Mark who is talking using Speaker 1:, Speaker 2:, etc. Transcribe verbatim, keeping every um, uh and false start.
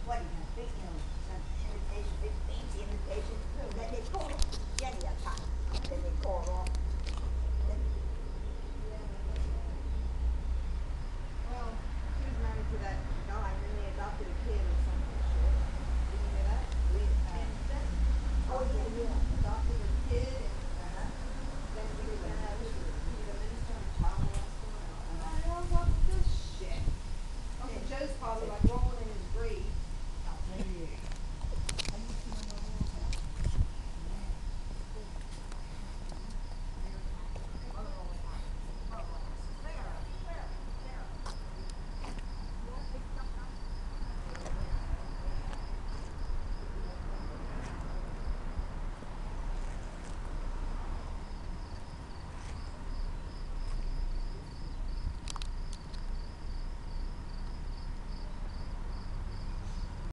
Speaker 1: what, you know, big, you know, some invitation, big fancy invitation, then they call Jenny up top, then they call her off, then,
Speaker 2: Yeah, that's sad. Well, she was married to that guy, and then they adopted a kid or some shit. Did you hear that?
Speaker 1: we, uh,
Speaker 2: Kingston
Speaker 1: oh,
Speaker 2: adopted,
Speaker 1: yeah, yeah,
Speaker 2: adopted a kid, and
Speaker 1: uh-huh,
Speaker 2: then he was
Speaker 1: Pretty
Speaker 2: a,
Speaker 1: much.
Speaker 2: he was a minister and a child molester. And I'm
Speaker 1: uh-huh.
Speaker 2: like, oh, what the shit? Okay, Joe's probably like,